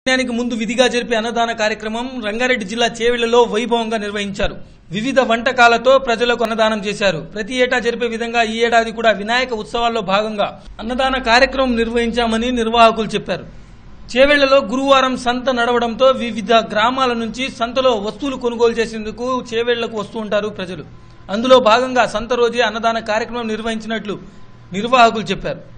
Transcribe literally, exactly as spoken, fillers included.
దానికి ముందు విధిగా జరిపే అన్నదాన కార్యక్రమం రంగారెడ్డి జిల్లా చేవెళ్లలో వైభవంగా నిర్వహించారు. వివిధ వంటకాలతో ప్రజలకు అన్నదానం చేశారు. ప్రతి ఏటా జరిపే విధంగా ఈ ఏడాది కూడా వినాయక ఉత్సవాల్లో భాగంగా అన్నదాన కార్యక్రమం నిర్వహించామని నిర్వాహకులు చెప్పారు. చేవెళ్లలో గురువారం సంత నడవడంతో వివిధ గ్రామాల నుంచి సంతలో వస్తువులు కొనుగోలు చేసేందుకు చేవెళ్లకు వస్తూ ఉంటారు ప్రజలు. అందులో భాగంగా సంత రోజే అన్నదాన కార్యక్రమం నిర్వహించినట్లు నిర్వాహకులు చెప్పారు.